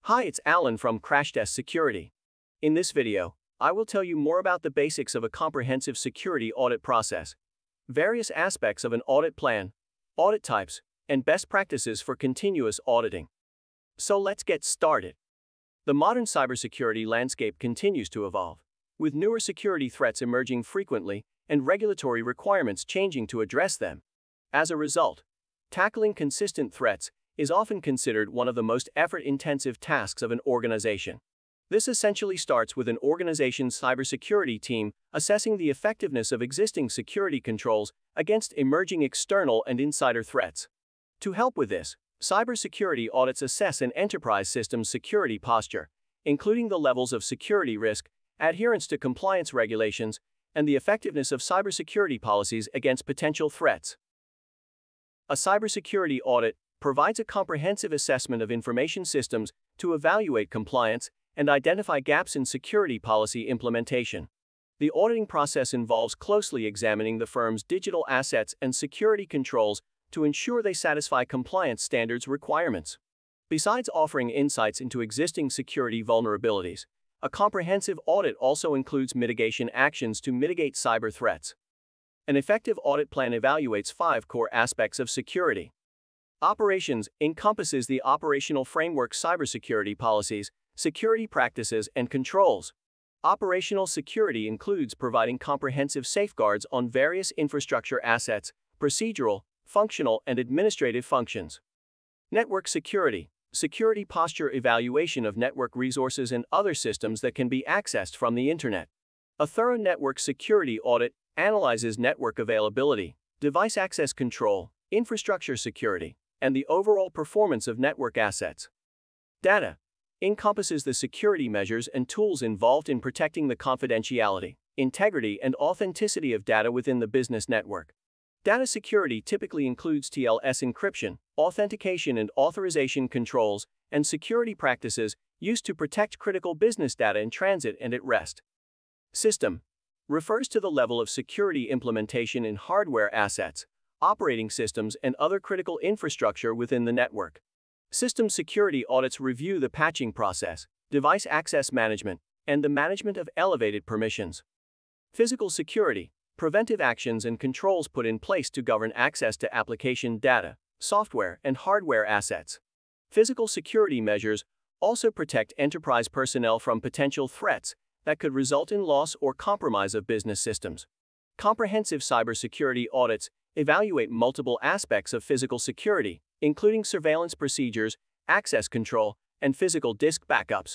Hi, it's Alan from Crashtest Security. In this video, I will tell you more about the basics of a comprehensive security audit process, various aspects of an audit plan, audit types, and best practices for continuous auditing. So let's get started. The modern cybersecurity landscape continues to evolve, with newer security threats emerging frequently and regulatory requirements changing to address them. As a result, tackling consistent threats is often considered one of the most effort-intensive tasks of an organization. This essentially starts with an organization's cybersecurity team assessing the effectiveness of existing security controls against emerging external and insider threats. To help with this, cybersecurity audits assess an enterprise system's security posture, including the levels of security risk, adherence to compliance regulations, and the effectiveness of cybersecurity policies against potential threats. A cybersecurity audit provides a comprehensive assessment of information systems to evaluate compliance and identify gaps in security policy implementation. The auditing process involves closely examining the firm's digital assets and security controls to ensure they satisfy compliance standards requirements. Besides offering insights into existing security vulnerabilities, a comprehensive audit also includes mitigation actions to mitigate cyber threats. An effective audit plan evaluates 5 core aspects of security. Operations encompasses the operational framework, cybersecurity policies, security practices, and controls. Operational security includes providing comprehensive safeguards on various infrastructure assets, procedural, functional, and administrative functions. Network security, security posture evaluation of network resources and other systems that can be accessed from the internet. A thorough network security audit analyzes network availability, device access control, infrastructure security, and the overall performance of network assets. Data encompasses the security measures and tools involved in protecting the confidentiality, integrity, and authenticity of data within the business network. Data security typically includes TLS encryption, authentication and authorization controls, and security practices used to protect critical business data in transit and at rest. System refers to the level of security implementation in hardware assets, operating systems, and other critical infrastructure within the network. System security audits review the patching process, device access management, and the management of elevated permissions. Physical security, preventive actions and controls put in place to govern access to application data, software, and hardware assets. Physical security measures also protect enterprise personnel from potential threats that could result in loss or compromise of business systems. Comprehensive cybersecurity audits evaluate multiple aspects of physical security, including surveillance procedures, access control, and physical disk backups.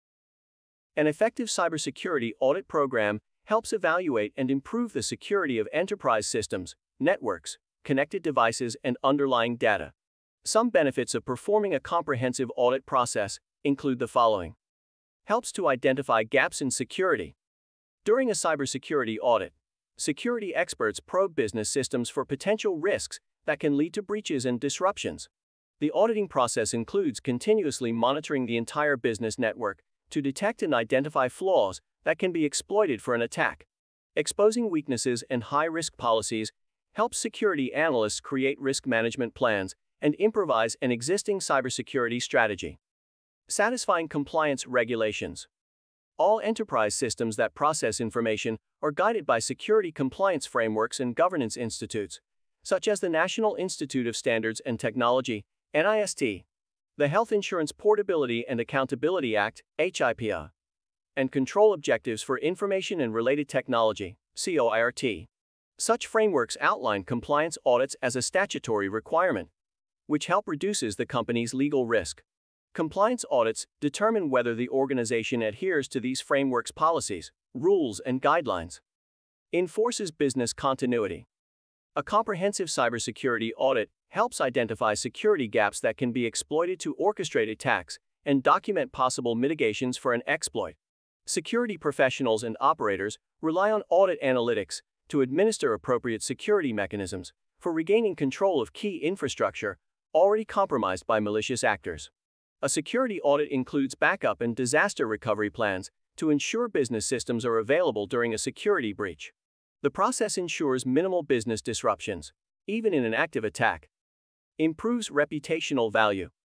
An effective cybersecurity audit program helps evaluate and improve the security of enterprise systems, networks, connected devices, and underlying data. Some benefits of performing a comprehensive audit process include the following. Helps to identify gaps in security. During a cybersecurity audit, security experts probe business systems for potential risks that can lead to breaches and disruptions. The auditing process includes continuously monitoring the entire business network to detect and identify flaws that can be exploited for an attack. Exposing weaknesses and high-risk policies helps security analysts create risk management plans and improvise an existing cybersecurity strategy. Satisfying compliance regulations. All enterprise systems that process information are guided by security compliance frameworks and governance institutes, such as the National Institute of Standards and Technology, NIST, the Health Insurance Portability and Accountability Act, HIPAA, and Control Objectives for Information and Related Technology, COIRT. Such frameworks outline compliance audits as a statutory requirement, which help reduces the company's legal risk. Compliance audits determine whether the organization adheres to these frameworks' policies, rules, and guidelines. Enforces business continuity. A comprehensive cybersecurity audit helps identify security gaps that can be exploited to orchestrate attacks and document possible mitigations for an exploit. Security professionals and operators rely on audit analytics to administer appropriate security mechanisms for regaining control of key infrastructure already compromised by malicious actors. A security audit includes backup and disaster recovery plans to ensure business systems are available during a security breach. The process ensures minimal business disruptions, even in an active attack. Improves reputational value.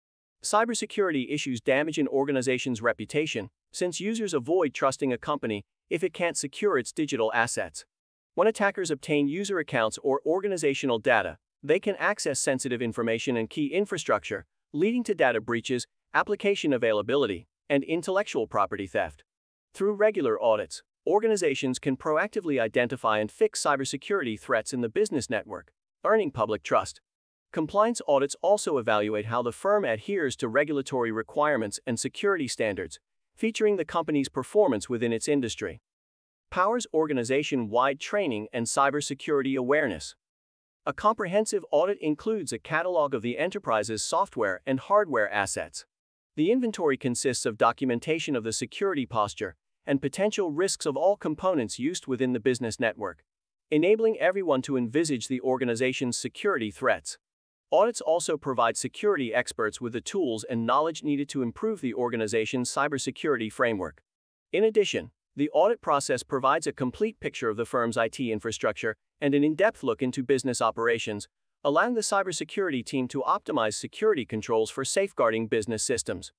Cybersecurity issues damage an organization's reputation, since users avoid trusting a company if it can't secure its digital assets. When attackers obtain user accounts or organizational data, they can access sensitive information and key infrastructure, leading to data breaches, application availability, and intellectual property theft. Through regular audits, organizations can proactively identify and fix cybersecurity threats in the business network, earning public trust. Compliance audits also evaluate how the firm adheres to regulatory requirements and security standards, featuring the company's performance within its industry. Powers organization-wide training and cybersecurity awareness. A comprehensive audit includes a catalog of the enterprise's software and hardware assets. The inventory consists of documentation of the security posture and potential risks of all components used within the business network, enabling everyone to envisage the organization's security threats. Audits also provide security experts with the tools and knowledge needed to improve the organization's cybersecurity framework. In addition, the audit process provides a complete picture of the firm's IT infrastructure and an in-depth look into business operations, allowing the cybersecurity team to optimize security controls for safeguarding business systems.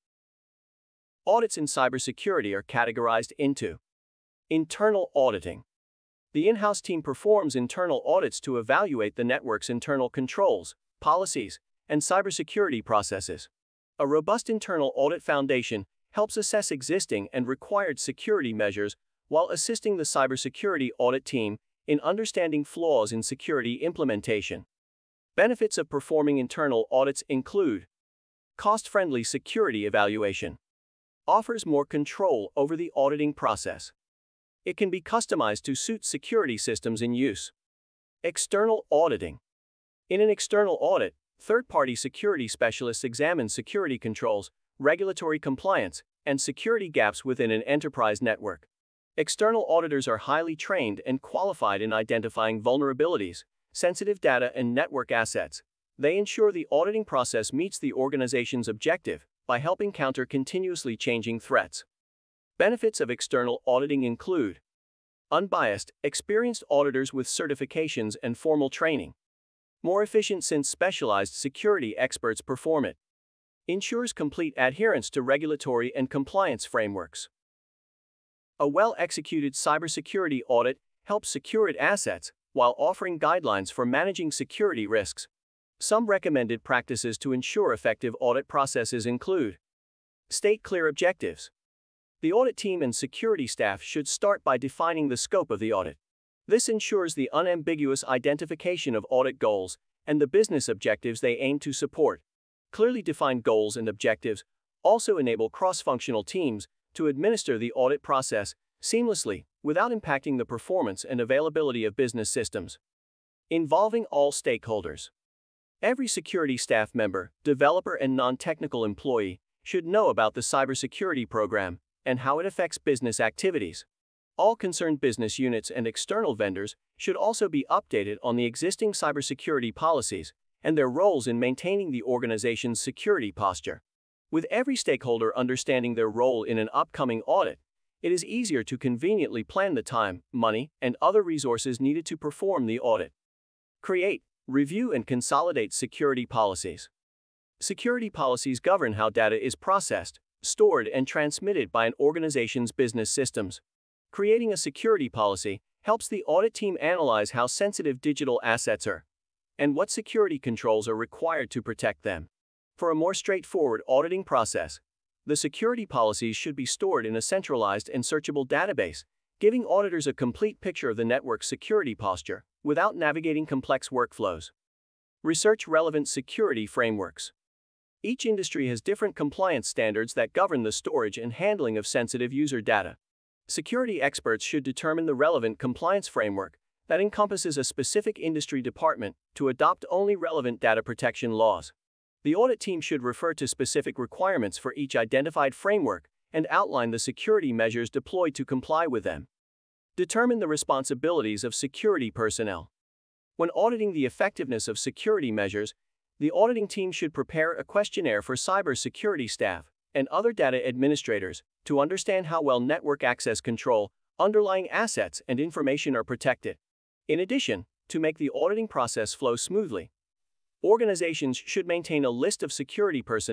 Audits in cybersecurity are categorized into internal auditing. The in-house team performs internal audits to evaluate the network's internal controls, policies, and cybersecurity processes. A robust internal audit foundation helps assess existing and required security measures while assisting the cybersecurity audit team in understanding flaws in security implementation. Benefits of performing internal audits include cost-friendly security evaluation. Offers more control over the auditing process. It can be customized to suit security systems in use. External auditing. In an external audit, third-party security specialists examine security controls, regulatory compliance, and security gaps within an enterprise network. External auditors are highly trained and qualified in identifying vulnerabilities, sensitive data, and network assets. They ensure the auditing process meets the organization's objective by helping counter continuously changing threats. Benefits of external auditing include unbiased, experienced auditors with certifications and formal training. More efficient since specialized security experts perform it. Ensures complete adherence to regulatory and compliance frameworks. A well-executed cybersecurity audit helps secure its assets while offering guidelines for managing security risks. Some recommended practices to ensure effective audit processes include state clear objectives. The audit team and security staff should start by defining the scope of the audit. This ensures the unambiguous identification of audit goals and the business objectives they aim to support. Clearly defined goals and objectives also enable cross-functional teams to administer the audit process seamlessly without impacting the performance and availability of business systems. Involving all stakeholders. Every security staff member, developer, and non-technical employee should know about the cybersecurity program and how it affects business activities. All concerned business units and external vendors should also be updated on the existing cybersecurity policies and their roles in maintaining the organization's security posture. With every stakeholder understanding their role in an upcoming audit, it is easier to conveniently plan the time, money, and other resources needed to perform the audit. Create, review, and consolidate security policies. Security policies govern how data is processed, stored, and transmitted by an organization's business systems. Creating a security policy helps the audit team analyze how sensitive digital assets are and what security controls are required to protect them. For a more straightforward auditing process, the security policies should be stored in a centralized and searchable database, giving auditors a complete picture of the network's security posture without navigating complex workflows. Research relevant security frameworks. Each industry has different compliance standards that govern the storage and handling of sensitive user data. Security experts should determine the relevant compliance framework that encompasses a specific industry department to adopt only relevant data protection laws. The audit team should refer to specific requirements for each identified framework and outline the security measures deployed to comply with them. Determine the responsibilities of security personnel. When auditing the effectiveness of security measures, the auditing team should prepare a questionnaire for cybersecurity staff and other data administrators to understand how well network access control, underlying assets, and information are protected. In addition, to make the auditing process flow smoothly, organizations should maintain a list of security personnel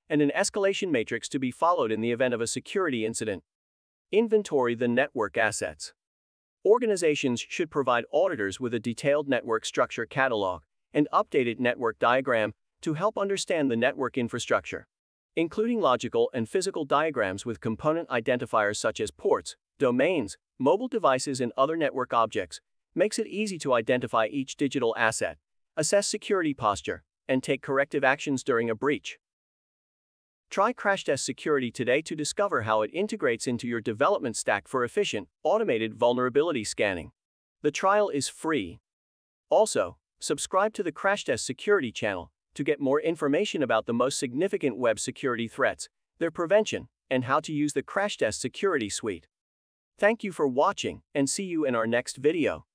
and an escalation matrix to be followed in the event of a security incident. Inventory the network assets. Organizations should provide auditors with a detailed network structure catalog and updated network diagram to help understand the network infrastructure. Including logical and physical diagrams with component identifiers such as ports, domains, mobile devices, and other network objects makes it easy to identify each digital asset, assess security posture, and take corrective actions during a breach. Try Crashtest Security today to discover how it integrates into your development stack for efficient, automated vulnerability scanning. The trial is free. Also, subscribe to the Crashtest Security Channel to get more information about the most significant web security threats, their prevention, and how to use the Crashtest Security Suite. Thank you for watching, and see you in our next video.